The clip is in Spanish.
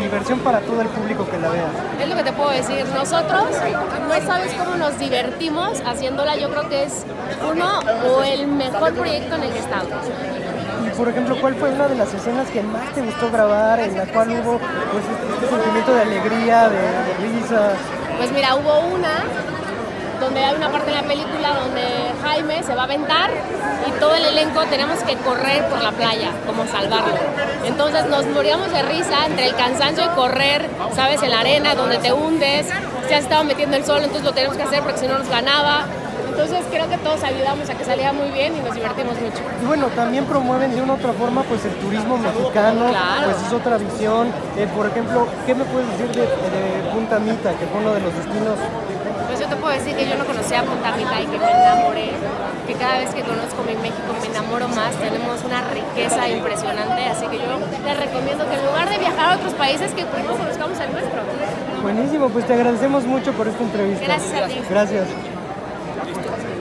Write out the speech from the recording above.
diversión para todo el público que la vea. Es lo que te puedo decir. Nosotros no sabes cómo nos divertimos haciéndola. Yo creo que es uno o el mejor proyecto en el que estamos. Y por ejemplo, ¿cuál fue una de las escenas que más te gustó grabar, en la cual hubo pues, este sentimiento de alegría, de risa? Pues mira, hubo una donde hay una parte en la película donde Jaime se va a aventar y todo el elenco tenemos que correr por la playa, como salvarlo. Entonces nos moríamos de risa entre el cansancio y correr, sabes, en la arena donde te hundes, se ha estado metiendo el sol, entonces lo tenemos que hacer porque si no nos ganaba. Entonces creo que todos ayudamos a que saliera muy bien y nos divertimos mucho. Y bueno, también promueven de una u otra forma pues el turismo mexicano, claro. Pues es otra visión. Por ejemplo, ¿qué me puedes decir de Punta Mita, que fue uno de los destinos? Pues yo te puedo decir que yo no conocía Punta Mita y que me enamoré, que cada vez que conozco mi México me enamoro más, tenemos una riqueza impresionante, así que yo les recomiendo que en lugar de viajar a otros países, que primero conozcamos el nuestro. Buenísimo, pues te agradecemos mucho por esta entrevista. Gracias a ti. Gracias.